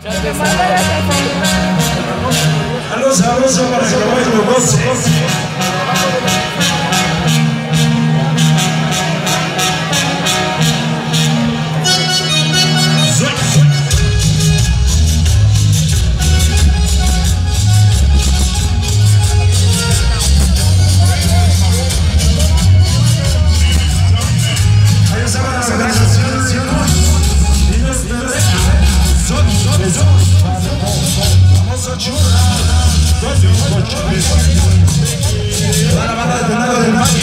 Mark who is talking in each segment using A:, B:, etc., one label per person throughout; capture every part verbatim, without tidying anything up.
A: Algo sabroso para que lo goce.
B: Para banda de Tornado del Valle.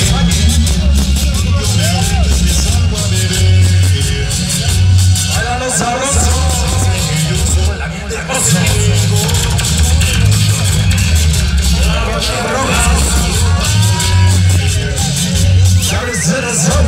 B: Baila los sabrosos. La gente hermosa. La bocha roja. Cabecera sol.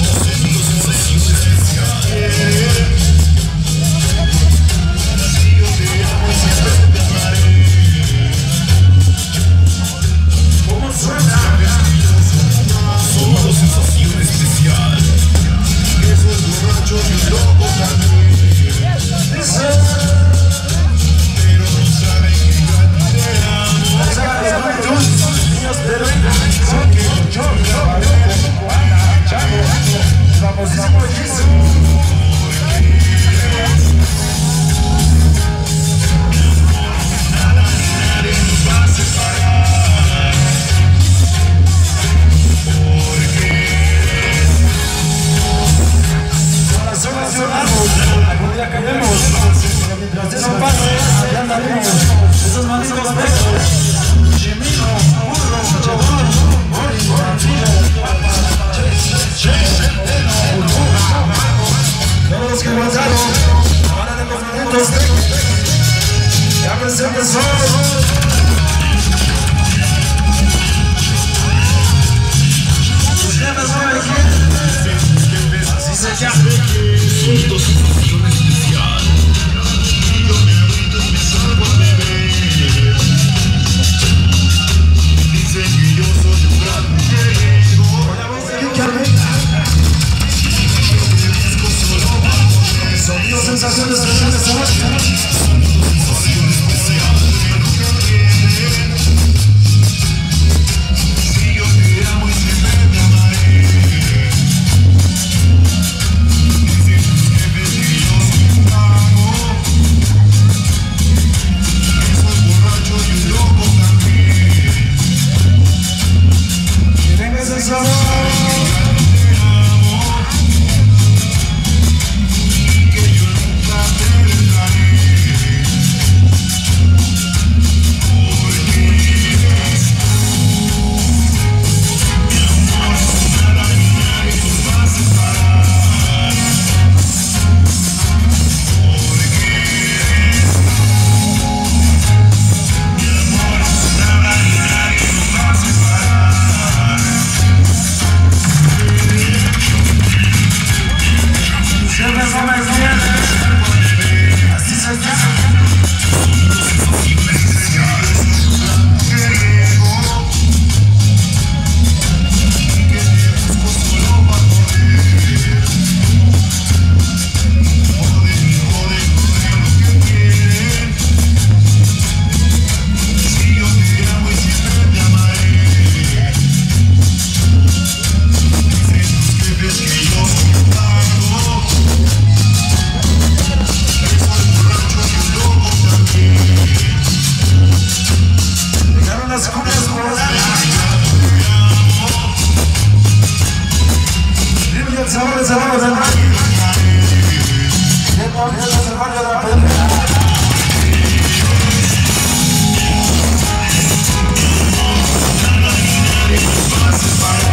B: Esos malditos besos, Chimino, burro, chedor, mori, bandido, todos los que aguantaron, para de los minutos, ya presente sol. Tus jefes no me quieren, así se llama. Sensaciones, sensaciones, sensaciones. Si yo te amo y siempre te amaré. Dicen tus jefes que yo soy un vago. Que soy borracho y un loco también. Que venga ese sabor. Sabores, sabores del Valle. Es el barrio de la Pedra. Para